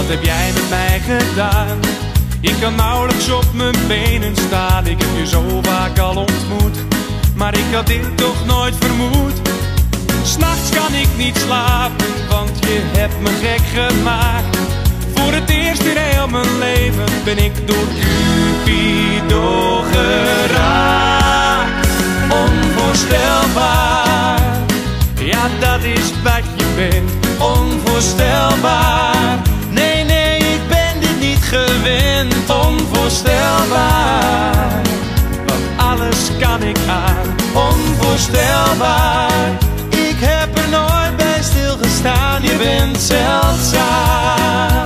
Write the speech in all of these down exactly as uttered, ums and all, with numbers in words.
heb jij met mij gedaan? Ik kan nauwelijks op mijn benen staan. Ik heb je zo vaak al ontmoet, maar ik had dit toch nooit vermoed. 'S Nachts kan ik niet slapen, want je hebt me gek gemaakt. Voor het eerst in heel mijn leven ben ik door Cupido geraakt. Onvoorstelbaar, ja dat is wat je bent. Onvoorstelbaar, nee nee ik ben dit niet gewend. Onvoorstelbaar, want alles kan ik aan. Onvoorstelbaar, ik heb er nooit bij stilgestaan. Je bent zeldzaam.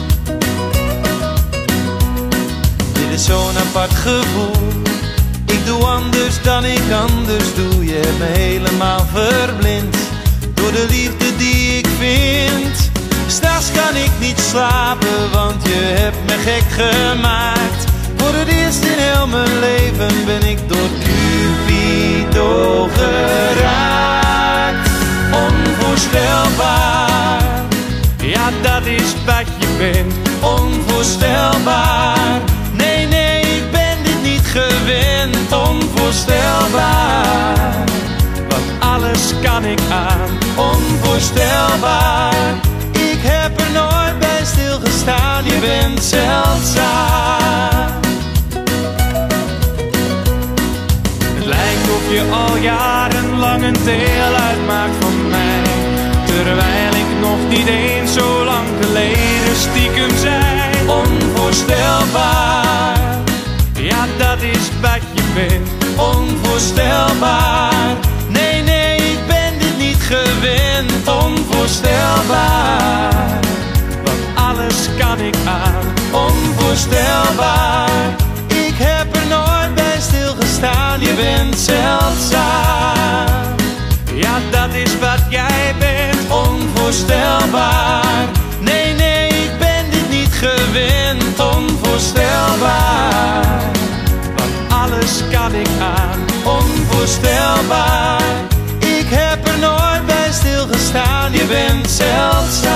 Dit is zo'n apart gevoel. Ik doe anders dan ik anders doe. Je hebt me helemaal verblind door de liefde die ik vind. 'S Nachts kan ik niet slapen, want je hebt me gek gemaakt. Voor het eerst in heel mijn leven ben ik door Cupido geraakt. Onvoorstelbaar, ja dat is wat je bent. Onvoorstelbaar, nee nee ik ben dit niet gewend. Onvoorstelbaar, want alles kan ik aan. Onvoorstelbaar, ik heb er nooit bij stilgestaan. Je bent zeldzaam. Het lijkt of je al jarenlang een deel uitmaakt van mij, terwijl ik nog niet eens zo lang geleden stiekem zei. Onvoorstelbaar, ja dat is wat je bent. Onvoorstelbaar, nee nee ik ben dit niet gewend. Onvoorstelbaar, want alles kan ik aan. Onvoorstelbaar, ik heb er nooit bij stilgestaan. Je bent zeldzaam, ja dat is wat jij bent. Onvoorstelbaar, nee nee ik ben dit niet gewend. Onvoorstelbaar, want alles kan ik aan. Onvoorstelbaar, ik heb er nooit bij stilgestaan. Je bent zeldzaam.